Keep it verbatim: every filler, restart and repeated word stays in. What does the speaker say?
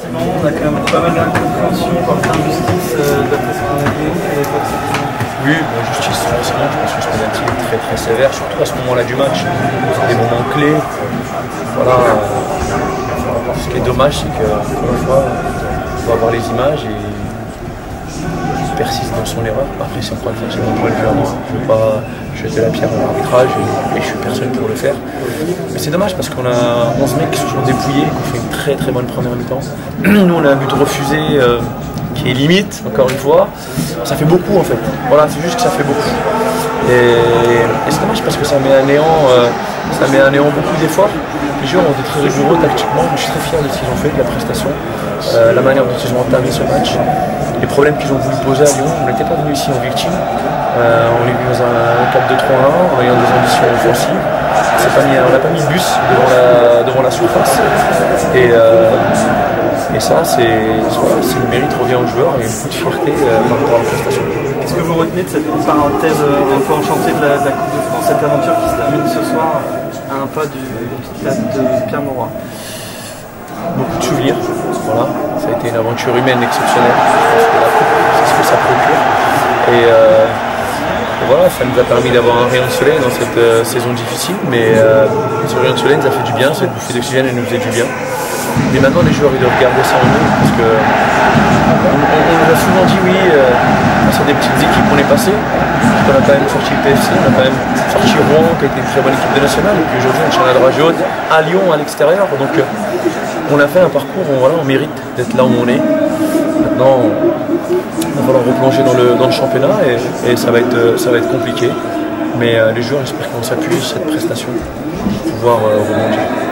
sentiment, on a quand même pas mal d'incompréhension par l'injustice euh, d'après ce qu'on a dit. Oui, la justice, forcément, je pense que ce penalty est très très sévère, surtout à ce moment-là du match, des moments clés. Voilà. Ce qui est dommage, c'est qu'encore une fois, on va voir les images et il persiste dans son erreur. Après, c'est encore une fois, c'est mon point de vue à moi. Je ne veux pas jeter la pierre à l'arbitrage et, et je suis personne pour le faire. Mais c'est dommage parce qu'on a onze mecs qui se sont dépouillés, qui ont fait une très très bonne première mi-temps. Nous, on a un but refusé euh, qui est limite, encore une fois. Ça fait beaucoup en fait. Voilà, c'est juste que ça fait beaucoup. Et, et c'est dommage parce que ça met à néant, euh, ça met à néant beaucoup d'efforts. Les joueurs ont été très rigoureux tactiquement. Je suis très fier de ce qu'ils ont fait, de la prestation, euh, la manière dont ils ont entamé ce match. Les problèmes qu'ils ont voulu poser à Lyon, on n'était pas venu ici en victime. Euh, on est venu dans un quatre deux trois un en ayant des ambitions offensives. Pas mis, on n'a pas mis de bus devant la, devant la surface. Et, euh, et ça, c'est voilà, le mérite revient aux joueurs et beaucoup de fierté euh, par rapport à la prestation. Qu'est-ce que vous retenez de cette parenthèse euh, un peu enchantée de la, de la Coupe de France, cette aventure qui se termine ce soir à un pas du stade de Pierre Mauroy? Beaucoup de souvenirs, voilà. Ça a été une aventure humaine exceptionnelle. Je pense que la Coupe, c'est ce que ça procure. Et, euh, et voilà, ça nous a permis d'avoir un rayon de soleil dans cette euh, saison difficile, mais euh, ce rayon de soleil nous a fait du bien, cette bouffée d'oxygène elle nous faisait du bien. Mais maintenant les joueurs ils doivent garder ça en nous, parce que on, on, on nous a souvent dit oui, euh, sur des petites équipes on est passé, on a quand même sorti le P F C, on a quand même sorti Rouen qui a été une très bonne équipe de nationale, et puis aujourd'hui on tient la dragée haute à Lyon, à l'extérieur, donc euh, on a fait un parcours, on, voilà, on mérite d'être là où on est. Maintenant, il va falloir replonger dans le, dans le championnat et, et ça, va être, ça va être compliqué. Mais euh, les joueurs, j'espère qu'ils vont s'appuyer sur cette prestation pour pouvoir euh, rebondir.